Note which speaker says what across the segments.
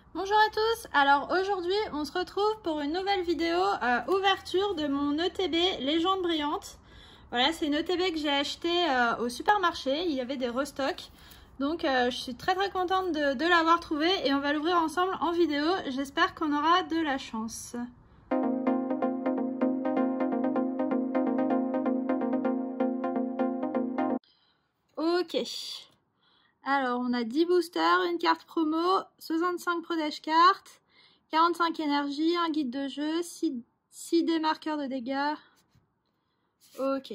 Speaker 1: Bonjour à tous, alors aujourd'hui on se retrouve pour une nouvelle vidéo ouverture de mon ETB Légende Brillante. Voilà, c'est une ETB que j'ai acheté au supermarché, il y avait des restocks. Donc je suis très contente de l'avoir trouvé et on va l'ouvrir ensemble en vidéo. J'espère qu'on aura de la chance. Ok. Alors, on a 10 boosters, une carte promo, 65 protège cartes, 45 énergie, un guide de jeu, 6 démarqueurs de dégâts. Ok.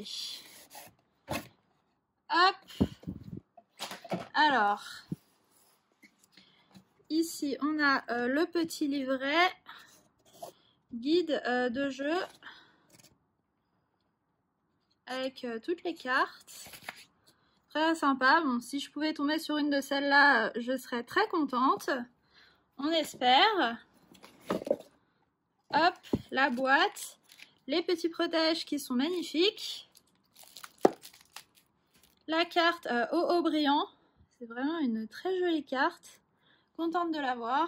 Speaker 1: Hop. Alors, ici, on a le petit livret, guide de jeu, avec toutes les cartes. Très sympa. Bon, si je pouvais tomber sur une de celles-là, je serais très contente. On espère. Hop, la boîte. Les petits protèges qui sont magnifiques. La carte au brillant. C'est vraiment une très jolie carte. Contente de l'avoir.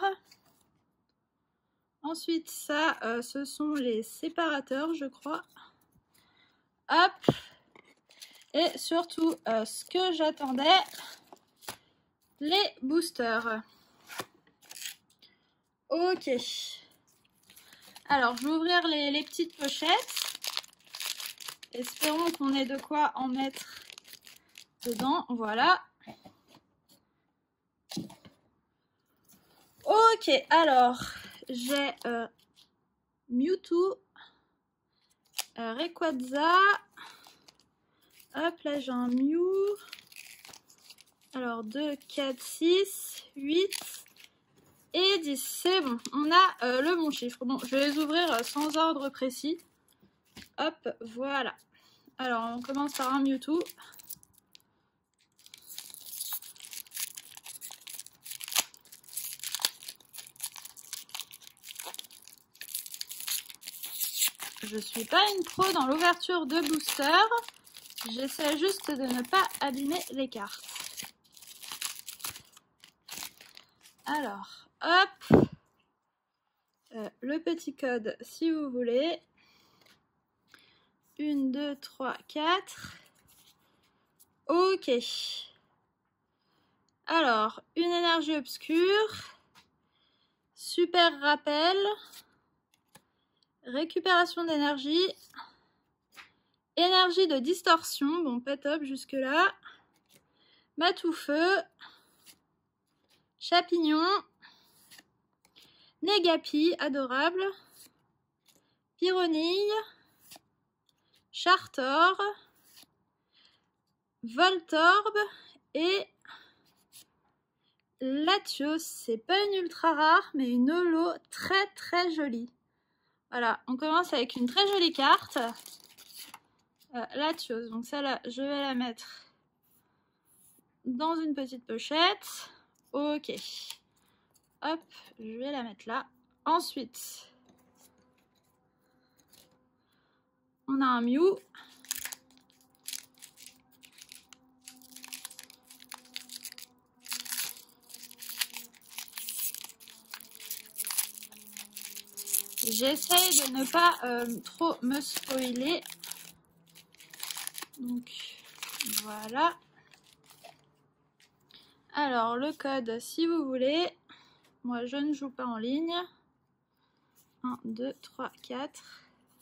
Speaker 1: Ensuite, ça, ce sont les séparateurs, je crois. Hop. Et surtout, ce que j'attendais, les boosters. Ok. Alors, je vais ouvrir les petites pochettes. Espérons qu'on ait de quoi en mettre dedans. Voilà. Ok, alors, j'ai Mewtwo, Rayquaza. Hop, là j'ai un Mew. Alors 2, 4, 6, 8 et 10. C'est bon, on a le bon chiffre. Bon, je vais les ouvrir sans ordre précis. Hop, voilà. Alors, on commence par un Mewtwo. Je suis pas une pro dans l'ouverture de boosters. J'essaie juste de ne pas abîmer les cartes. Alors, hop. Le petit code si vous voulez. 1, 2, 3, 4. Ok. Alors, une énergie obscure. Super rappel. Récupération d'énergie. Énergie de distorsion. Bon, pas top jusque-là. Matoufeu. Chapignon. Négapi, adorable. Pyronille. Chartor. Voltorb. Et Latios. C'est pas une ultra rare, mais une holo très jolie. Voilà, on commence avec une très jolie carte. Latios, donc celle-là, je vais la mettre dans une petite pochette. Ok. Hop, je vais la mettre là. Ensuite, on a un Mew. J'essaye de ne pas trop me spoiler. Donc, voilà. Alors, le code, si vous voulez. Moi, je ne joue pas en ligne. 1, 2, 3, 4.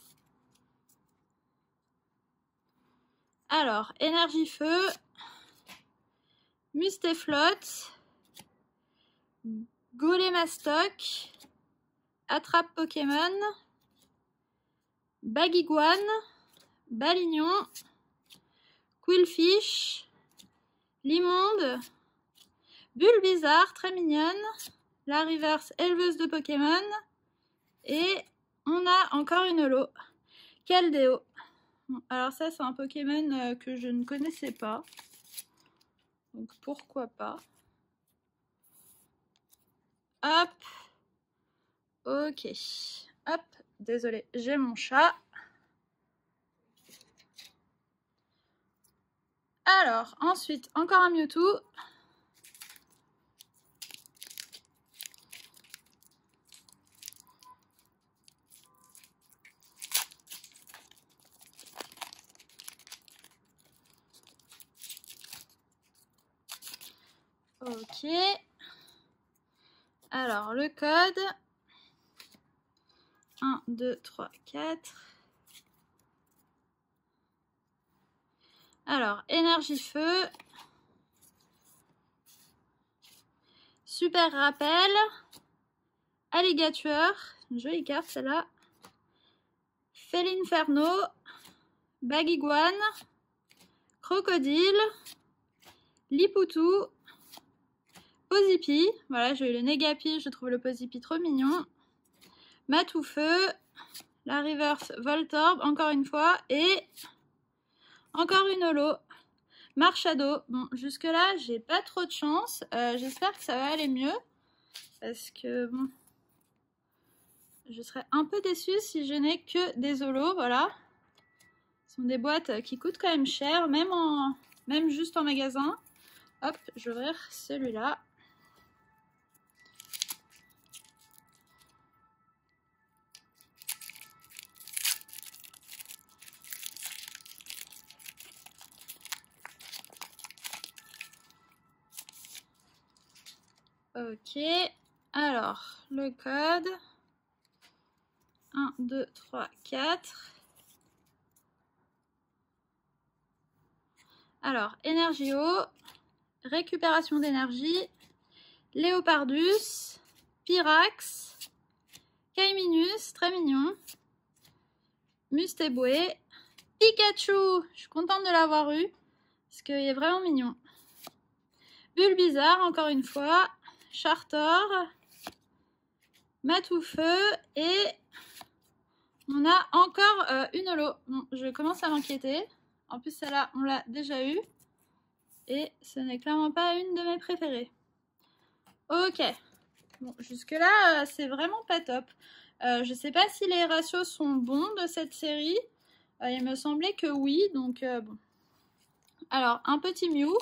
Speaker 1: Alors, énergie feu. Mustéflotte. Golémastoc. Attrape Pokémon. Baguiguane. Balignon. Quillfish. Limonde. Bulbizarre, très mignonne. La reverse éleveuse de Pokémon. Et on a encore une holo. Keldeo. Alors ça, c'est un Pokémon que je ne connaissais pas. Donc pourquoi pas. Hop. Ok. Hop. Désolée, j'ai mon chat. Alors, ensuite, encore un Mewtwo. Alors, le code. 1, 2, 3, 4. Alors, énergie feu. Super rappel. Alligator. Une jolie carte celle-là. Felinferno. Bagiguane. Crocodile. Liputu. Pozipi. Voilà, j'ai eu le Negapi, je trouve le Pozipi trop mignon. Matoufeu. La reverse Voltorb, encore une fois. Et encore une holo. Marshado. Bon, jusque-là, j'ai pas trop de chance. J'espère que ça va aller mieux. Parce que, bon, je serais un peu déçue si je n'ai que des holos, voilà. Ce sont des boîtes qui coûtent quand même cher, même juste en magasin. Hop, je vais ouvrir celui-là. Ok, alors le code 1, 2, 3, 4. Alors, énergie eau, récupération d'énergie, Léopardus, Pyrax, Kaiminus, très mignon, Mustéboué, Pikachu, je suis contente de l'avoir eu, parce qu'il est vraiment mignon. Bulbizarre, encore une fois, Chartor, Matoufeu, et on a encore une holo. Bon, je commence à m'inquiéter. En plus, celle-là, on l'a déjà eue. Et ce n'est clairement pas une de mes préférées. Ok. Bon, jusque-là, c'est vraiment pas top. Je sais pas si les ratios sont bons de cette série. Il me semblait que oui, donc bon. Alors, un petit Mew.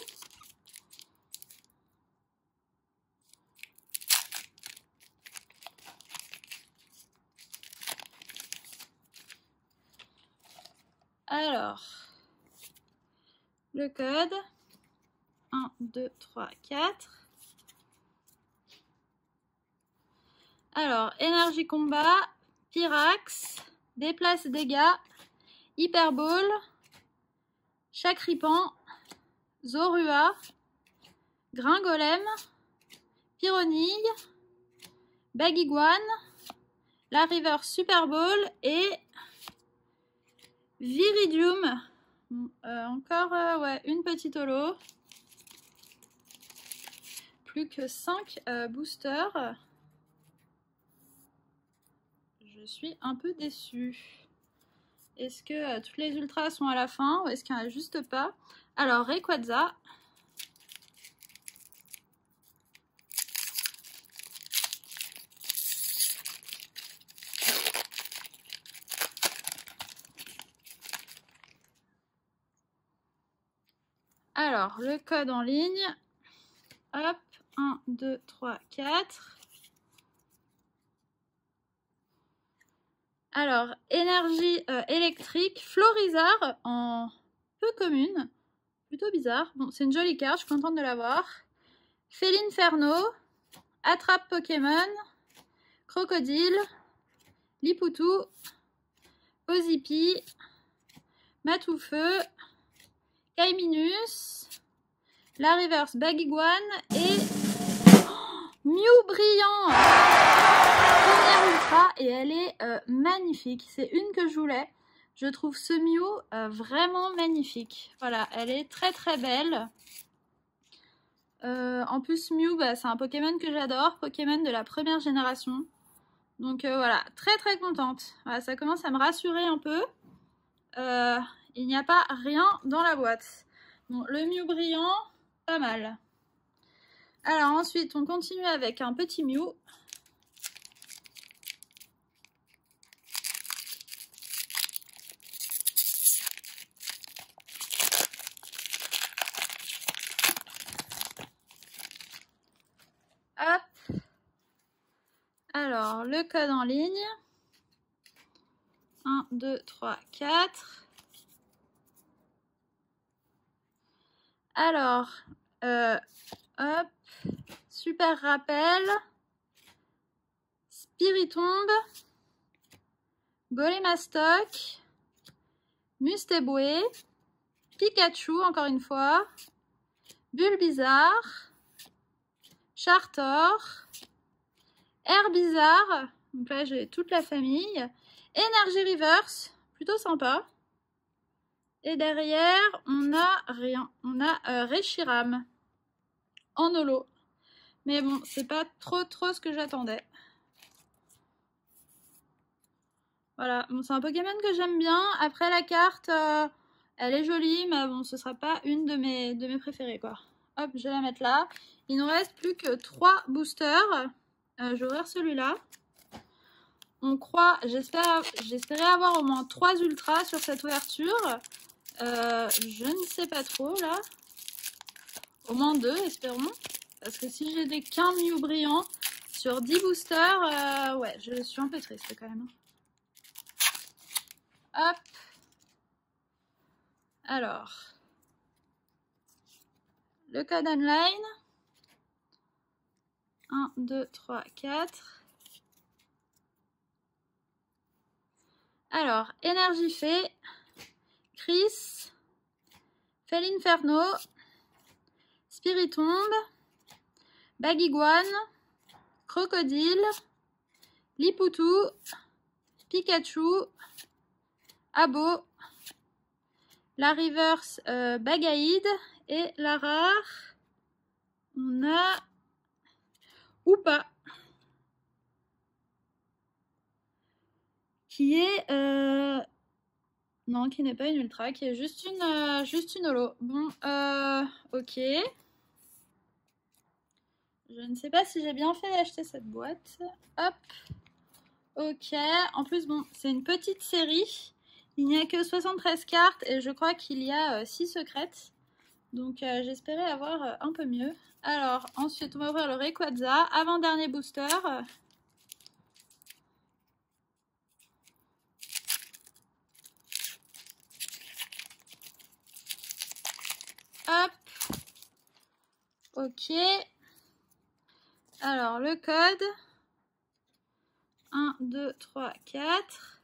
Speaker 1: Alors, le code 1, 2, 3, 4. Alors, énergie combat, Pyrax, déplace dégâts, Hyperball, Chakripan, Zorua, Gringolem, Pyronille, Bagiguane, la River Super Bowl et Viridium. Encore ouais, une petite holo. Plus que 5 boosters. Je suis un peu déçue. Est-ce que toutes les ultras sont à la fin ou est-ce qu'il n'y en a juste pas? Alors, Rayquaza. Alors, le code en ligne. Hop, 1, 2, 3, 4. Alors, énergie électrique, Florizard en peu commune. Plutôt bizarre. Bon, c'est une jolie carte, je suis contente de l'avoir. Felinferno, Attrape Pokémon, Crocodile, Liputu, Pozipi, Matoufeu, Kaiminus, la Reverse Bagiguane et Mew brillant. Première ultra et elle est magnifique. C'est une que je voulais. Je trouve ce Mew vraiment magnifique. Voilà, elle est très très belle. En plus, Mew, bah, c'est un Pokémon que j'adore. Pokémon de la première génération. Donc voilà, très très contente. Voilà, ça commence à me rassurer un peu. Il n'y a pas rien dans la boîte. Bon, le Mew brillant, pas mal. Alors ensuite, on continue avec un petit Mew. Hop. Alors, le code en ligne. 1, 2, 3, 4. Alors, Hop. Super rappel. Spiritomb. Golémastoc. Mustéboué. Pikachu, encore une fois. Bulbizarre. Chartor. Herbizarre. Donc là, j'ai toute la famille. Energy Reverse. Plutôt sympa. Et derrière, on a rien. On a Reshiram. En holo. Mais bon, c'est pas trop ce que j'attendais. Voilà, bon, c'est un Pokémon que j'aime bien. Après, la carte, elle est jolie, mais bon, ce sera pas une de mes préférées, quoi. Hop, je vais la mettre là. Il nous reste plus que 3 boosters. Je vais ouvrir celui-là. On croit, j'espérais avoir au moins 3 ultras sur cette ouverture. Je ne sais pas trop, là. Au moins 2, espérons. Parce que si j'ai des qu'un Mew brillant sur 10 boosters, ouais, je suis un peu triste quand même. Hop. Alors. Le code online. 1, 2, 3, 4. Alors, Énergie Fée. Chris. Felinferno. Spiritomb. Baguiguane. Crocodile. Lipoutou. Pikachu. Abo. La reverse Bagaïde. Et la rare. On a Oupa. Qui est... non, qui n'est pas une ultra, qui est juste une holo. Bon, ok. Je ne sais pas si j'ai bien fait d'acheter cette boîte. Hop. Ok. En plus, bon, c'est une petite série. Il n'y a que 73 cartes et je crois qu'il y a 6 secrètes. Donc, j'espérais avoir un peu mieux. Alors, ensuite, on va ouvrir le Rayquaza. Avant-dernier booster. Hop. Ok. Alors, le code. 1, 2, 3, 4.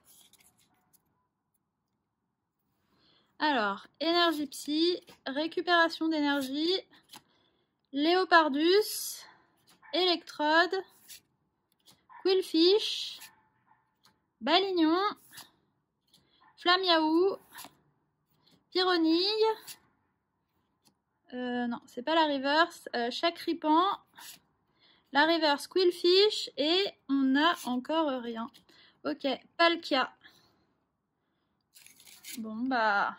Speaker 1: Alors, énergie psy, récupération d'énergie, Léopardus, Électrode, Quillfish, Balignon, Flamiaou, Pyronille, non, c'est pas la reverse, Chakripan, la reverse Quillfish et on a encore rien. Ok, Palkia. Bon, bah...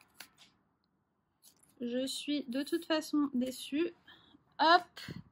Speaker 1: Je suis de toute façon déçue. Hop.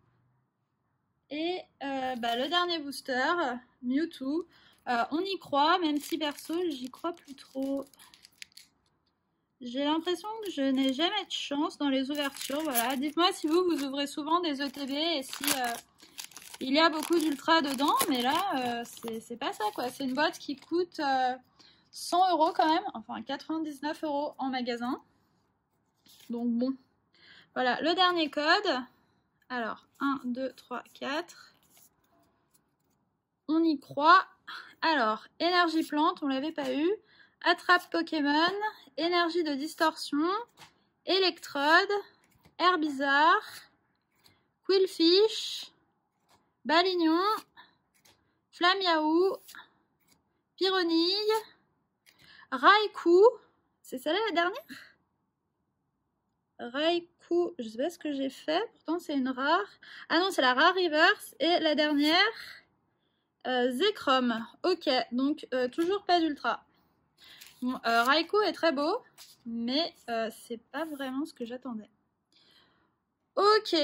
Speaker 1: Et bah, le dernier booster, Mewtwo. On y croit, même si perso, j'y crois plus trop. J'ai l'impression que je n'ai jamais de chance dans les ouvertures. Voilà. Dites-moi si vous ouvrez souvent des ETB et si il y a beaucoup d'ultra dedans. Mais là, c'est pas ça, quoi. C'est une boîte qui coûte 100 € quand même. Enfin, 99 € en magasin. Donc bon. Voilà, le dernier code. Alors, 1, 2, 3, 4. On y croit. Alors, énergie plante, on l'avait pas eu. Attrape Pokémon. Énergie de distorsion. Électrode. Herbizarre. Quillfish. Balignon. Flamiaou. Pyronille. Raikou. C'est celle-là la dernière? Raikou, je sais pas ce que j'ai fait, pourtant c'est une rare. Ah non, c'est la rare reverse. Et la dernière, Zekrom. Ok, donc toujours pas d'ultra. Bon, Raikou est très beau, mais c'est pas vraiment ce que j'attendais. Ok.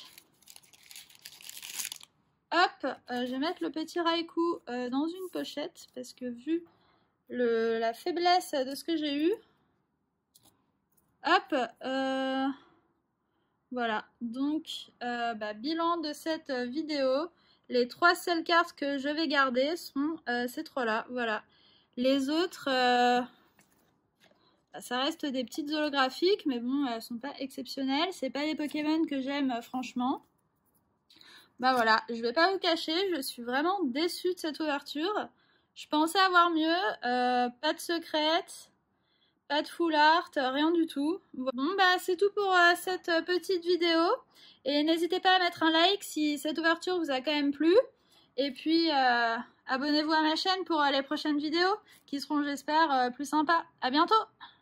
Speaker 1: Hop, je vais mettre le petit Raikou dans une pochette, parce que vu la faiblesse de ce que j'ai eu, hop, voilà, donc bah, bilan de cette vidéo. Les 3 seules cartes que je vais garder sont ces 3 là, voilà. Les autres, Ça reste des petites holographiques, mais bon, elles sont pas exceptionnelles. C'est pas les Pokémon que j'aime, franchement. Bah voilà, je vais pas vous cacher, je suis vraiment déçue de cette ouverture. Je pensais avoir mieux, pas de secrète, pas de full art, rien du tout. Bon bah c'est tout pour cette petite vidéo. Et n'hésitez pas à mettre un like si cette ouverture vous a quand même plu. Et puis abonnez-vous à ma chaîne pour les prochaines vidéos qui seront j'espère plus sympas. À bientôt!